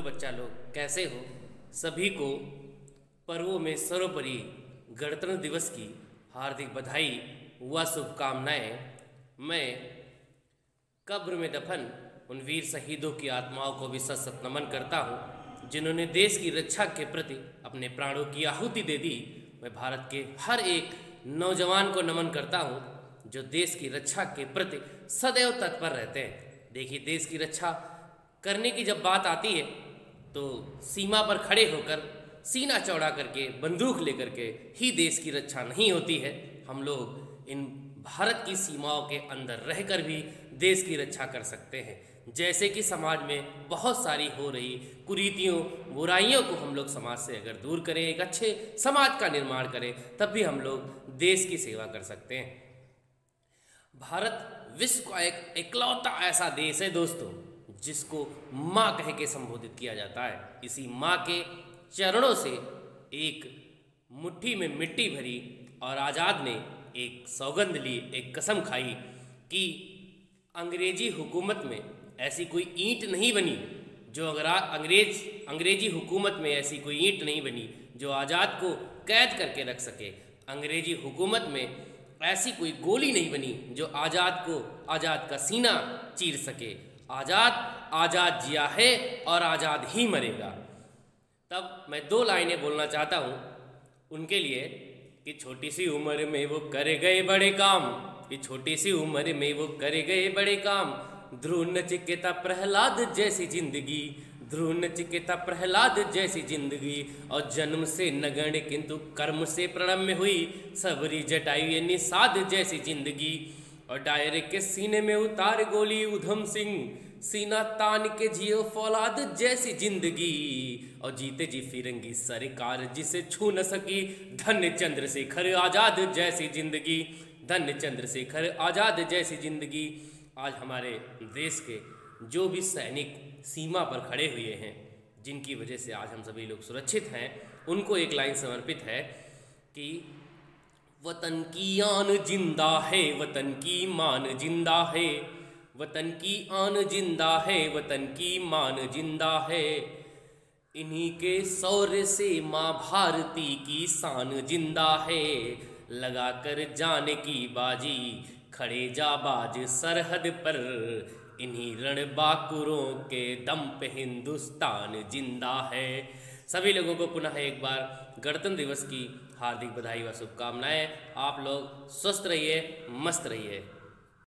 बच्चा लोग कैसे हो। सभी को पर्वों में सर्वोपरि गणतंत्र दिवस की हार्दिक बधाई व शुभकामनाएं। मैं कब्र में दफन उन वीर शहीदों की आत्माओं को भी सत सत नमन करता हूँ जिन्होंने देश की रक्षा के प्रति अपने प्राणों की आहुति दे दी। मैं भारत के हर एक नौजवान को नमन करता हूँ जो देश की रक्षा के प्रति सदैव तत्पर रहते हैं। देखिए, देश की रक्षा करने की जब बात आती है तो सीमा पर खड़े होकर सीना चौड़ा करके बंदूक लेकर के ही देश की रक्षा नहीं होती है। हम लोग इन भारत की सीमाओं के अंदर रहकर भी देश की रक्षा कर सकते हैं। जैसे कि समाज में बहुत सारी हो रही कुरीतियों बुराइयों को हम लोग समाज से अगर दूर करें, एक अच्छे समाज का निर्माण करें, तब भी हम लोग देश की सेवा कर सकते हैं। भारत विश्व का एक इकलौता ऐसा देश है दोस्तों जिसको माँ कह के संबोधित किया जाता है। इसी माँ के चरणों से एक मुट्ठी में मिट्टी भरी और आज़ाद ने एक सौगंध ली, एक कसम खाई कि अंग्रेजी हुकूमत में ऐसी कोई ईंट नहीं बनी जो अगर अंग्रेजी हुकूमत में ऐसी कोई ईंट नहीं बनी जो आज़ाद को कैद करके रख सके। अंग्रेजी हुकूमत में ऐसी कोई गोली नहीं बनी जो आज़ाद का सीना चीर सके। आज़ाद जिया है और आज़ाद ही मरेगा। तब मैं दो लाइनें बोलना चाहता हूँ उनके लिए कि छोटी सी उम्र में वो करे गए बड़े काम, कि छोटी सी उम्र में वो करे गए बड़े काम। ध्रुव नचिकेता प्रहलाद जैसी जिंदगी, ध्रुव नचिकेता प्रहलाद जैसी जिंदगी। और जन्म से नगण्य किंतु कर्म से प्रणम्य हुई, सबरी जटायु निषाद जैसी जिंदगी। और डायरे के सीने में उतार गोली उधम सिंह, सीना तान के जियो फौलाद जैसी जिंदगी। और जीते जी फिरंगी सरकार जिसे छू न सकी, धन्य चंद्रशेखर आजाद जैसी जिंदगी, धन्य चंद्रशेखर आजाद जैसी जिंदगी। आज हमारे देश के जो भी सैनिक सीमा पर खड़े हुए हैं, जिनकी वजह से आज हम सभी लोग सुरक्षित हैं, उनको एक लाइन समर्पित है कि वतन की आन जिंदा है, वतन की मान जिंदा है, वतन की आन जिंदा है, वतन की मान जिंदा है। इन्हीं के शौर्य से माँ भारती की शान जिंदा है। लगा कर जाने की बाजी खड़े जाबाज सरहद पर, इन्हीं रणबांकुरों के दम पे हिंदुस्तान जिंदा है। सभी लोगों को पुनः एक बार गणतंत्र दिवस की हार्दिक बधाई व शुभकामनाएं। आप लोग स्वस्थ रहिए, मस्त रहिए।